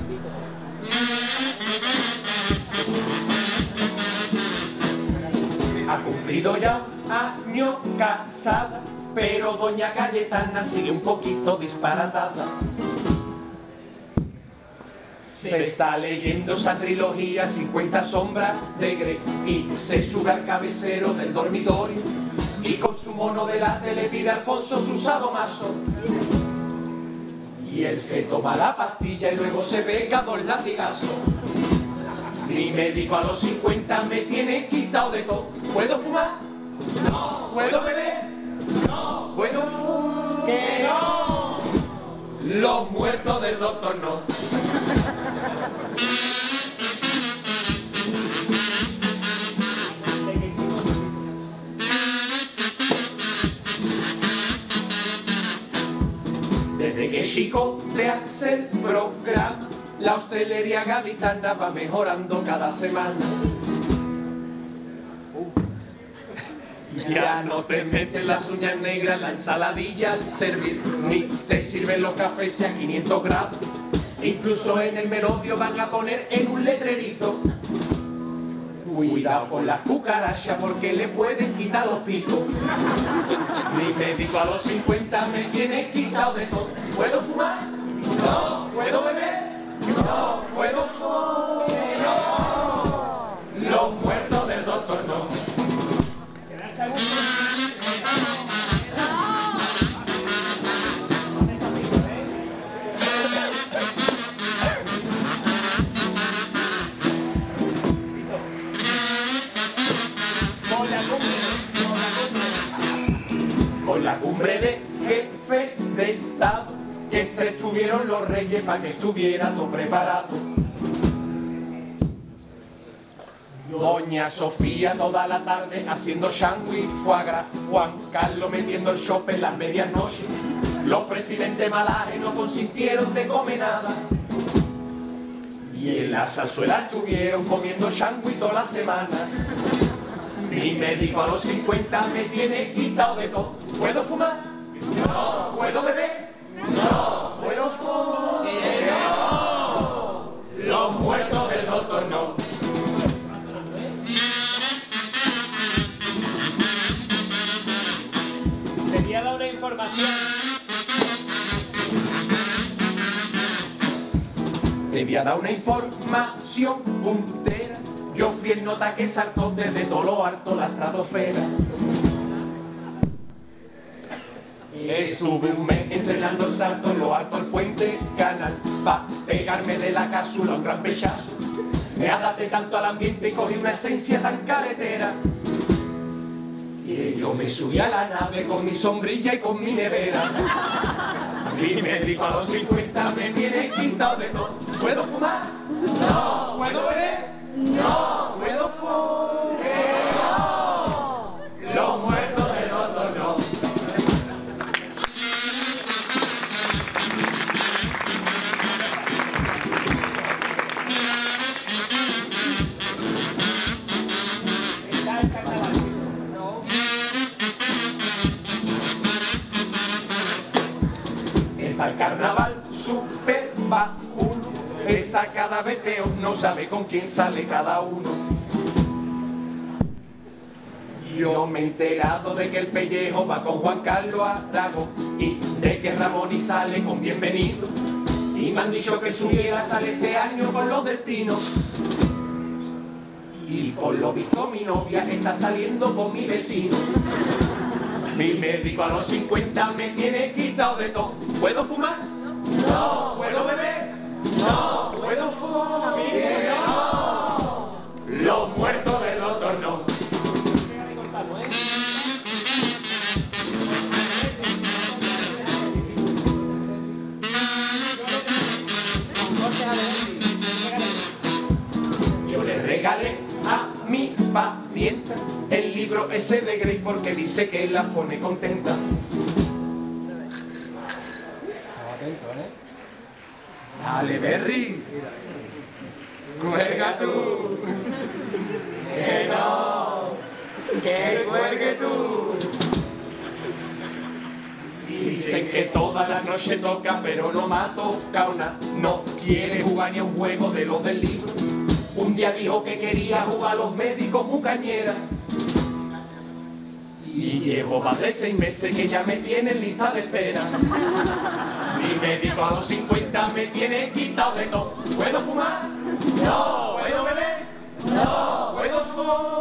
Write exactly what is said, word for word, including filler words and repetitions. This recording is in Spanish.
Ha cumplido ya año casada, pero doña Cayetana sigue un poquito disparatada. Se está leyendo esa trilogía cincuenta sombras de Grey y se sube al cabecero del dormitorio y con su mono de la tele pide a Alfonso su sadomaso. Y él se toma la pastilla y luego se pega dos latigazos. Mi médico a los cincuenta me tiene quitado de todo. ¿Puedo fumar? No. ¿Puedo beber? No. ¿Puedo fumar? ¡Que no! Los muertos del doctor no. Desde que Chico te hace el programa, la hostelería gaditana va mejorando cada semana. Ya no te meten las uñas negras en la ensaladilla al servir, ni te sirven los cafés a quinientos grados. Incluso en el merodio van a poner en un letrerito: cuidado con las cucarachas porque le pueden quitar los picos. Mi médico a los cincuenta me tiene quitado de todo. ¿Puedo fumar? No. ¿Puedo beber? No. ¿Puedo fumar? No. Los muertos del doctor no. Con la cumbre de jefes de Estado, que estuvieron los reyes para que estuviera todo preparado. Doña Sofía toda la tarde haciendo sándwich, foie gras, Juan Carlos metiendo el chope en las medias noches. Los presidentes malajes no consintieron de comer nada. Y en la zarzuela estuvieron comiendo sándwich toda la semana. Mi médico a los cincuenta me tiene quitado de todo. ¿Puedo fumar? No. ¿Puedo beber? No. ¿Puedo fumar? No. Los muertos del doctor no. Te voy a dar una información. Te voy a dar una información puntera. Yo fui el nota que saltó desde todo lo alto la estratosfera. Estuve un mes entrenando el salto en lo alto del puente canal, pa' pegarme de la cápsula un gran pechazo. Me adapté tanto al ambiente y cogí una esencia tan caletera. Y yo me subí a la nave con mi sombrilla y con mi nevera. Mi médico a los cincuenta me tiene quitado de todo. ¿Puedo fumar? No. ¿Puedo beber? No. ¿Puedo fumar? No. Los muertos del otro no. Está el carnaval super vacuno, está cada vez peor, no sabe con quién sale cada uno. Yo me he enterado de que el pellejo va con Juan Carlos Aragón y de que Ramón y sale con Bienvenido. Y me han dicho que Subiera sale este año con Los Destinos. Y por lo visto mi novia está saliendo con mi vecino. Mi médico a los cincuenta me tiene quitado de todo. ¿Puedo fumar? No. ¿Puedo beber? No. ¿Puedo fumar? No. Los muertos del otro no. Yo le regalé a mi parienta el libro ese de Grey porque dice que la pone contenta. Atento, ¿eh? Dale, Berry. Cuelga tú. Que no. Que cuelgue tú. Dicen que toda la noche toca, pero no me ha tocado nada. No quiere jugar ni a un juego de los del libro. Un día dijo que quería jugar a los médicos mucañera. Y llevo más de seis meses que ya me tiene en lista de espera. Mi médico a los cincuenta me tiene quitado de todo. ¿Puedo fumar? No. ¿Puedo beber? No. ¿Puedo fumar?